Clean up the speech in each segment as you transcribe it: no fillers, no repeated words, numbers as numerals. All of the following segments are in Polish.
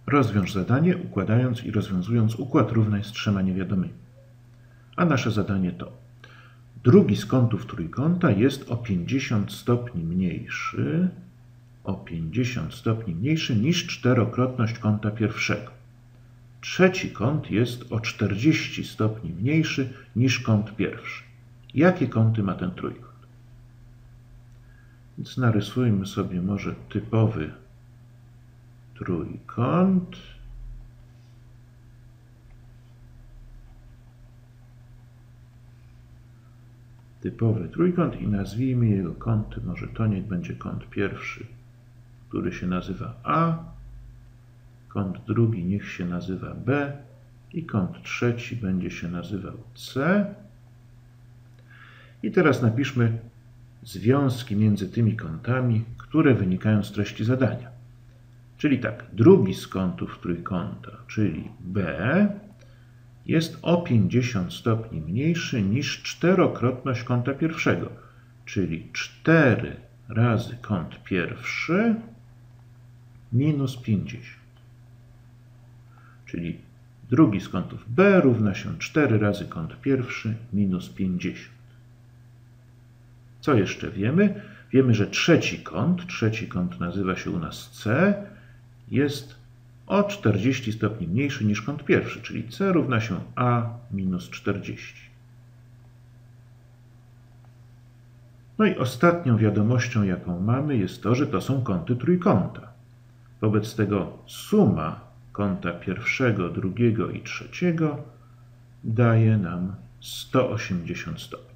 Rozwiąż zadanie, układając i rozwiązując układ równań z trzema niewiadomymi. A nasze zadanie to: drugi z kątów trójkąta jest o 50 stopni mniejszy niż czterokrotność kąta pierwszego. Trzeci kąt jest o 40 stopni mniejszy niż kąt pierwszy. Jakie kąty ma ten trójkąt? Więc narysujmy sobie może typowy trójkąt. Typowy trójkąt i nazwijmy jego kąty, może to niech będzie kąt pierwszy, który się nazywa A, kąt drugi niech się nazywa B i kąt trzeci będzie się nazywał C. I teraz napiszmy związki między tymi kątami, które wynikają z treści zadania. Czyli tak, drugi z kątów trójkąta, czyli B, jest o 50 stopni mniejszy niż czterokrotność kąta pierwszego, czyli 4 razy kąt pierwszy minus 50. Czyli drugi z kątów B równa się 4 razy kąt pierwszy minus 50. Co jeszcze wiemy? Wiemy, że trzeci kąt nazywa się u nas C, jest o 40 stopni mniejszy niż kąt pierwszy, czyli C równa się A minus 40. No i ostatnią wiadomością, jaką mamy, jest to, że to są kąty trójkąta. Wobec tego suma kąta pierwszego, drugiego i trzeciego daje nam 180 stopni.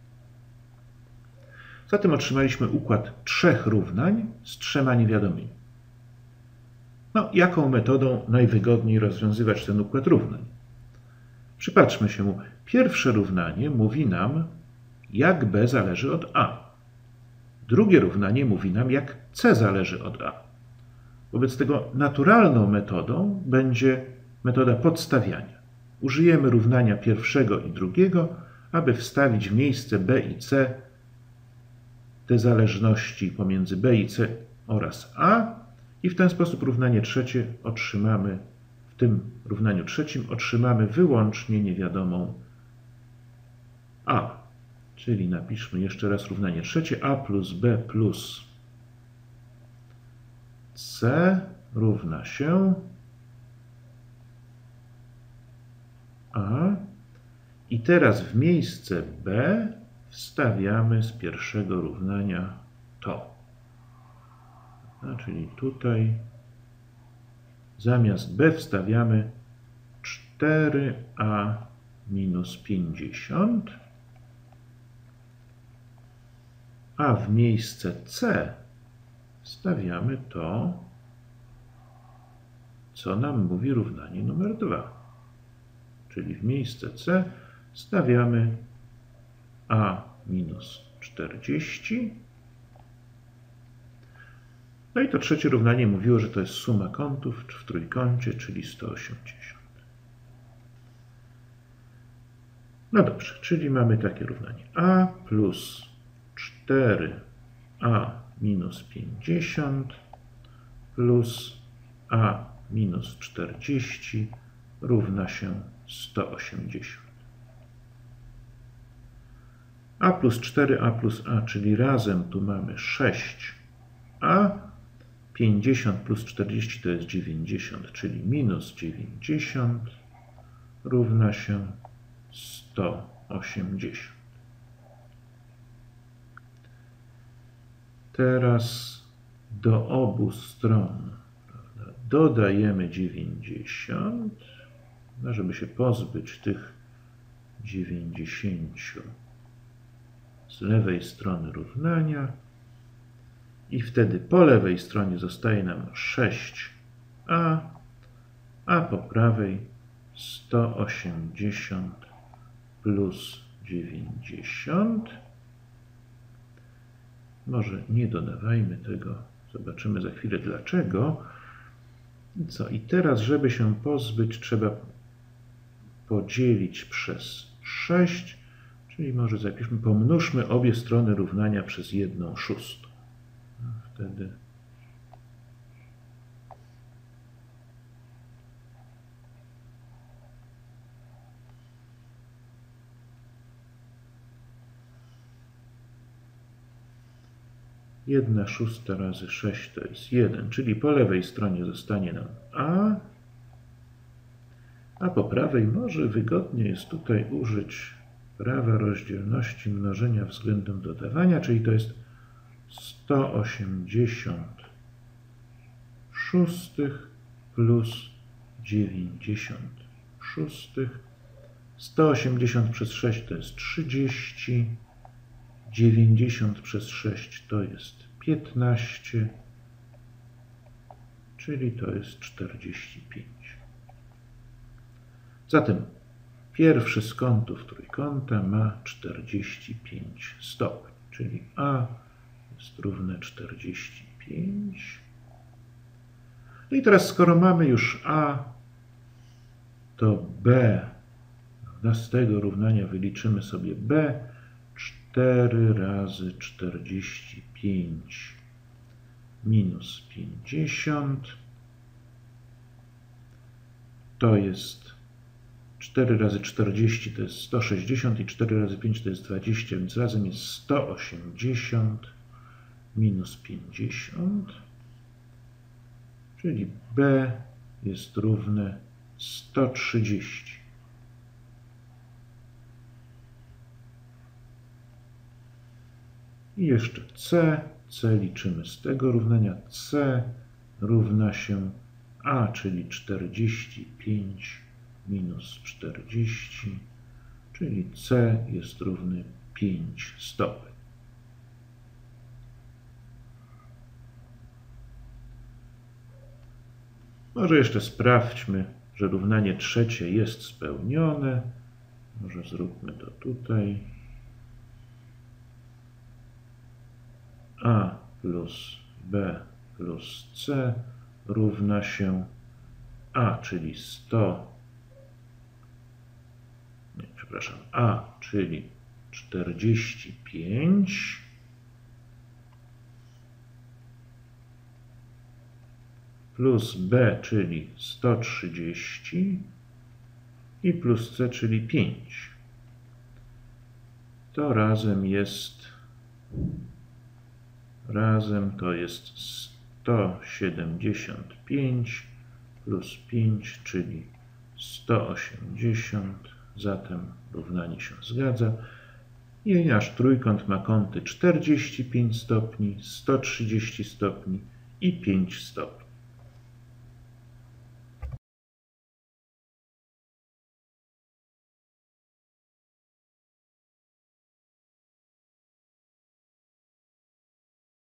Zatem otrzymaliśmy układ trzech równań z trzema niewiadomymi. No, jaką metodą najwygodniej rozwiązywać ten układ równań? Przypatrzmy się mu. Pierwsze równanie mówi nam, jak B zależy od A. Drugie równanie mówi nam, jak C zależy od A. Wobec tego naturalną metodą będzie metoda podstawiania. Użyjemy równania pierwszego i drugiego, aby wstawić w miejsce B i C te zależności pomiędzy B i C oraz A i w ten sposób równanie trzecie otrzymamy, w tym równaniu trzecim otrzymamy wyłącznie niewiadomą A. Czyli napiszmy jeszcze raz równanie trzecie. A plus B plus C równa się A. I teraz w miejsce B wstawiamy z pierwszego równania to. Czyli tutaj zamiast B wstawiamy 4A minus 50, a w miejsce C wstawiamy to, co nam mówi równanie numer 2. Czyli w miejsce C stawiamy A minus 40. No i to trzecie równanie mówiło, że to jest suma kątów w trójkącie, czyli 180. No dobrze, czyli mamy takie równanie. A plus 4A minus 50 plus A minus 40 równa się 180. A plus 4A plus A, czyli razem tu mamy 6A, 50 plus 40 to jest 90, czyli minus 90 równa się 180. Teraz do obu stron dodajemy 90, żeby się pozbyć tych 90 z lewej strony równania. I wtedy po lewej stronie zostaje nam 6a, a po prawej 180 plus 90. Może nie dodawajmy tego, zobaczymy za chwilę dlaczego. I teraz, żeby się pozbyć, trzeba podzielić przez 6, czyli może zapiszmy, pomnóżmy obie strony równania przez 1/6. Wtedy 1/6 razy 6 to jest 1, czyli po lewej stronie zostanie nam a po prawej może wygodnie jest tutaj użyć prawa rozdzielności mnożenia względem dodawania, czyli to jest 186 plus 96. 180 przez 6 to jest 30. 90 przez 6 to jest 15, czyli to jest 45. Zatem pierwszy z kątów trójkąta ma 45 stopni, czyli A jest równe 45. No i teraz skoro mamy już A, to B, z tego równania wyliczymy sobie B, 4 razy 45 minus 50 to jest 4 razy 40 to jest 160 i 4 razy 5 to jest 20, więc razem jest 180 minus 50, czyli B jest równe 130. I jeszcze C liczymy z tego równania. C równa się A, czyli 45 minus 40, czyli C jest równy 5 stopni. Może jeszcze sprawdźmy, że równanie trzecie jest spełnione. Może zróbmy to tutaj. A plus B plus C równa się A, czyli A, czyli 45 plus B, czyli 130 i plus C, czyli 5. To razem to jest 175 plus 5, czyli 180. Zatem równanie się zgadza. I nasz trójkąt ma kąty 45 stopni, 130 stopni i 5 stopni.